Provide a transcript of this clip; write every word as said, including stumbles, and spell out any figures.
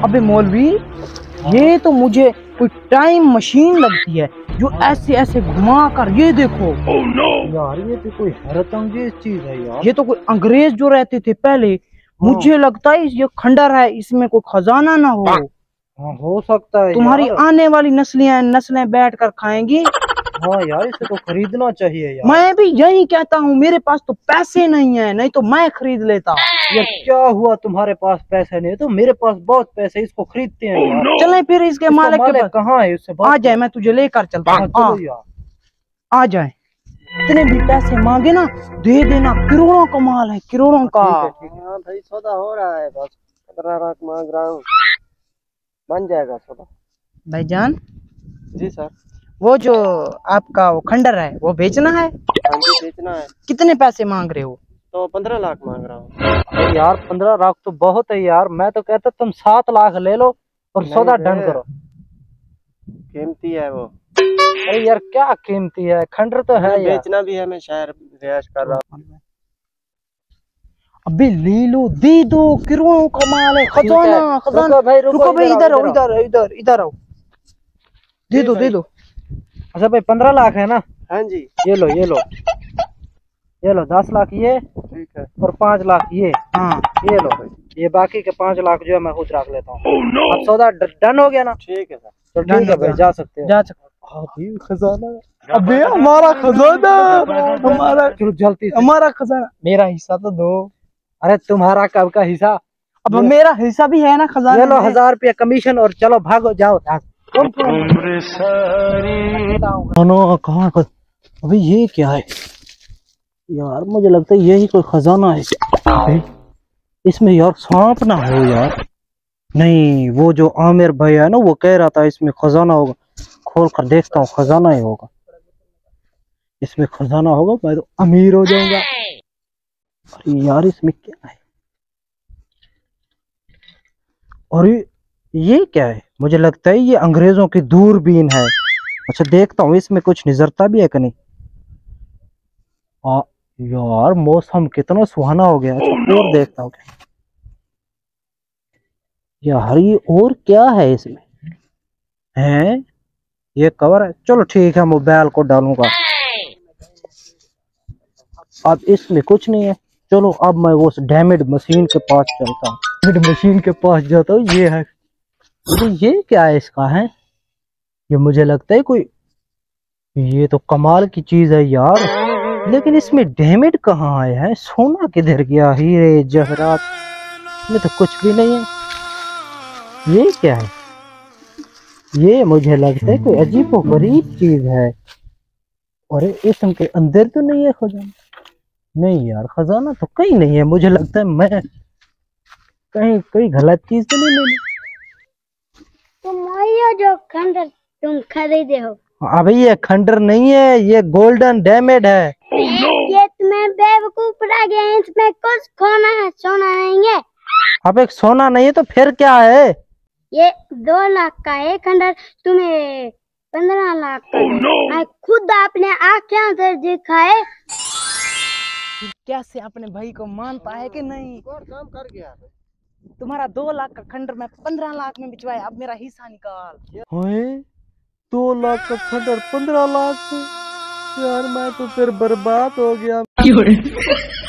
अबे मौलवी, ये तो मुझे कोई टाइम मशीन लगती है जो ऐसे ऐसे घुमा कर, ये देखो। oh, no! यार ये तो कोई हैरत अंगेज चीज है यार। ये तो कोई अंग्रेज जो रहते थे पहले, मुझे लगता है ये खंडर है, इसमें कोई खजाना ना हो। हाँ हो सकता है तुम्हारी यार। आने वाली नस्लें नस्लें बैठ कर खाएंगी। हाँ यार इसे तो खरीदना चाहिए यार। मैं भी यही कहता हूँ, मेरे पास तो पैसे नहीं है, नहीं तो मैं खरीद लेता। यार क्या हुआ, तुम्हारे पास पैसे नहीं तो मेरे पास बहुत पैसे, इसको खरीदते हैं यार। oh, no! चले फिर इसके मालिक के पास। कहाँ है उससे आ जाए, मैं तुझे लेकर चलता हूँ। चलो यार, आ जाए, इतने भी पैसे मांगे ना दे देना, करोड़ों का माल है, करोड़ों का। हाँ भाई सौदा हो रहा है, बस पंद्रह लाख मांग रहा हूँ, बन जाएगा सौदा। भाईजान जी सर। वो जो आपका वो खंडर है वो बेचना है? हाँ जी बेचना है। कितने पैसे मांग रहे हो? तो पंद्रह लाख मांग रहा हूँ। यार पंद्रह लाख तो बहुत है यार, मैं तो कहता तुम सात लाख ले लो और सौदा डन करो। कीमती है वो। अरे यार क्या कीमती है, खंडर तो है, बेचना भी है, मैं शहर रिहायश कर रहा हूँ। अबे ले लो, दे दो, करोड़ों का माल है, खजाना खजाना। भाई रुको भाई, इधर आओ, इधर इधर इधर आओ, दे दो दे दो। अच्छा भाई पंद्रह लाख है ना? हाँ जी। ये लो ये लो ये लो, दस लाख ये ठीक है और पाँच लाख ये। हाँ ये लो, ये बाकी के पाँच लाख जो है मैं खुद रख लेता हूँ। oh, no! अब सौदा डन हो गया ना? ठीक है सर। तो ठीक है भाई, जा सकते हो। जा सकते। खजाना, अबे हमारा खजाना, हमारा, चलो जल्दी से। हमारा खजाना, मेरा हिस्सा तो दो। अरे तुम्हारा कब का हिस्सा? अब मेरा हिस्सा भी है ना खजाना। ये लो हजार रुपया कमीशन और चलो भागो जाओ। कहाँ अभी ये क्या है यार? मुझे लगता है यही कोई खजाना है। इसमें यार सांप ना हो यार? नहीं, वो जो आमिर भाई है ना वो कह रहा था इसमें खजाना होगा। खोल कर देखता हूँ, खजाना ही होगा। इसमें खजाना होगा, मैं तो अमीर हो जाऊंगा। अरे यार इसमें क्या है? और ये क्या है? मुझे लगता है ये अंग्रेजों की दूरबीन है। अच्छा देखता हूँ इसमें कुछ नजरता भी है कि नहीं। आ, यार मौसम कितना सुहाना हो गया। अच्छा और देखता हूँ क्या यार, ये और क्या है इसमें? है ये कवर है? चलो ठीक है, मोबाइल को डालूंगा। अब इसमें कुछ नहीं है। चलो अब मैं वो डैमेड मशीन के पास चलता हूँ, डैमेड मशीन के पास जाता हूँ। ये है, तो ये क्या है इसका है? ये मुझे लगता है कोई, ये तो कमाल की चीज है यार, लेकिन इसमें डैमेज कहाँ आया है? सोना किधर गया? हीरे जवाहरात में तो कुछ भी नहीं है। ये क्या है? ये मुझे लगता है कोई अजीब और गरीब चीज है। और इसके अंदर तो नहीं है खजाना? नहीं यार खजाना तो कहीं नहीं है। मुझे लगता है मैं कहीं कोई गलत चीज तो नहीं ले ली। तुम जो खंडर तुम खरीदे हो, अभी ये खंडर नहीं है, ये गोल्डन डैमेड है। oh, no! ये तुम्हें बेवकूफ लगे, इसमें कुछ खोना है, सोना नहीं है। अब एक सोना नहीं है तो फिर क्या है? ये दो लाख का है खंडर, तुम्हें पंद्रह लाख का। oh, no! मैं खुद अपने आँखों से दिखाए। कैसे अपने भाई को मानता है कि नहीं? और काम कर गया। तुम्हारा दो लाख का खंडर मैं पंद्रह लाख में बिचवाया, अब मेरा हिस्सा निकाल। ओए दो लाख का खंडर पंद्रह लाख में? यार मैं तो फिर बर्बाद हो गया।